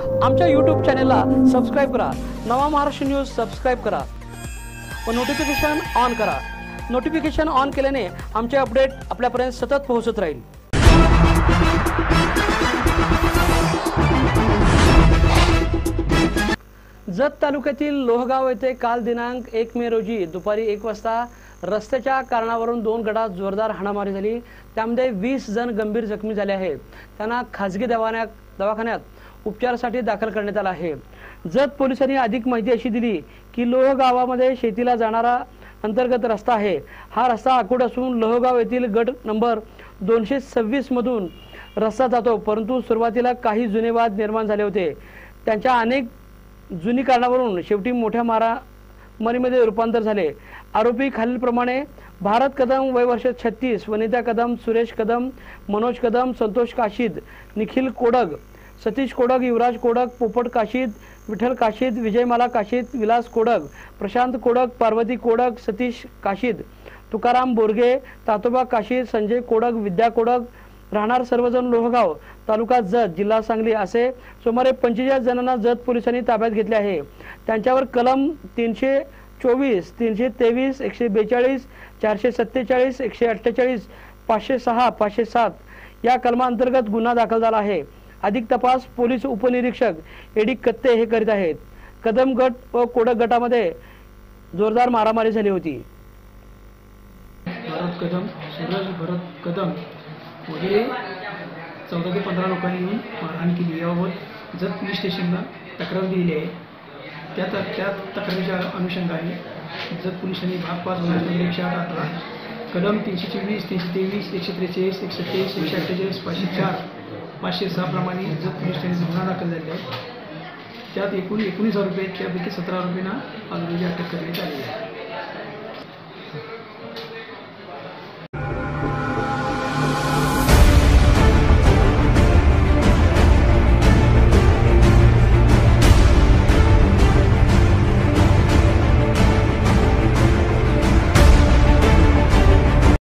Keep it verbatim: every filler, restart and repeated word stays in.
आमच्या यूट्यूब चॅनलला सबस्क्राईब करा। नवा महाराष्ट्र न्यूज सबस्क्राईब करा व नोटिफिकेशन ऑन करा। नोटिफिकेशन ऑन केल्याने आमचे अपडेट आपल्यापर्यंत सतत पोहोचत राहील। जत तालुक्यातील लोहगाव येथे काल दिनांक एक मे रोजी दुपारी एक वाजता रस्त्याच्या कारणावरून दोन गटात जोरदार हाणामारी झाली। त्यामध्ये वीस जण गंभीर जखमी झाले आहेत। त्यांना खासगी दवाखान्यात दवाखान्यात उपचारासाठी दाखल करण्यात आले आहे। जत पोलिसांनी अधिक माहिती अशी दिली की लोहगावामध्ये शेतीला जाणारा अंतर्गत रस्ता आहे। हा रस्ता आखूड असून लोहगाव येथील गट नंबर दोनशे सव्वीस मधून रस्ता जातो, परंतु सुरुवातीला काही जुने वाद निर्माण झाले होते। त्यांच्या अनेक जुनी कारणावरून शेवटी मोठ्या मारामारीमध्ये रूपांतर झाले। आरोपी खालीलप्रमाणे भारत कदम वय वर्ष छत्तीस, वनिता कदम, सुरेश कदम, मनोज कदम, संतोष काशीद, निखिल कोडग, सतीश कोडग, युवराज कोडग, पोपट काशीद, विठ्ठल काशीद, विजयमाला काशीद, विलास कोडग, प्रशांत कोडग, पार्वती कोडग, सतीश काशीद, तुकाराम बोरगे, तातोबा काशीद, संजय कोडग, विद्या कोडग, राहणार सर्वजण लोहगाव, तालुका जत, जिल्हा सांगली असे सुमारे पंचेचाळीस जणांना जत पोलिसांनी ताब्यात घेतले आहे। त्यांच्यावर कलम तीनशे चोवीस, तीनशे तेवीस, एकशे बेचाळीस, चारशे सत्तेचाळीस, एकशे अठ्ठेचाळीस, पाचशे सहा, पाचशे सात या कलमांतर्गत गुन्हा दाखल झाला आहे। अधिक तपास पोलीस उपनिरीक्षक एडी कत्ते हे करीत आहेत। कदम गट व कोडक गटामध्ये जोरदार मारामारी झाली होती। भारत कदम, सूरज भरत कदम वगैरे चौदा ते पंधरा लोकांनी येऊन मारहाण केली। याबाबत जत पोलीस स्टेशनला तक्रार दिली आहे। त्या त्या तक्रारीच्या अनुषंगाने जत पोलिसांनी भाग पाच गुन्हा एकशे आठ अठरा, कलम तीनशे चोवीस, तीनशे तेवीस, एकशे त्रेचाळीस, एकशे तेवीस, एकशे अठ्ठेचाळीस, पाचशे चार, पाचशे सहा प्रमाणे जत पोलीस स्टेशनने गुन्हा दाखल झाले आहे। त्यात एकूण एकोणीस आरोपी आहेत, त्यापैकी सतरा आरोपींना ऑलरेडी अटक करण्यात आली आहे।